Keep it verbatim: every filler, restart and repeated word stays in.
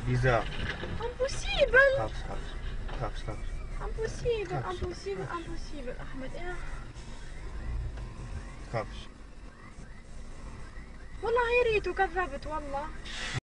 بيزار. امبوسيبل. خافش خافش خافش خافش. امبوسيبل امبوسيبل امبوسيبل احمد. ايه خافش. والله يا ريتو كذبت والله.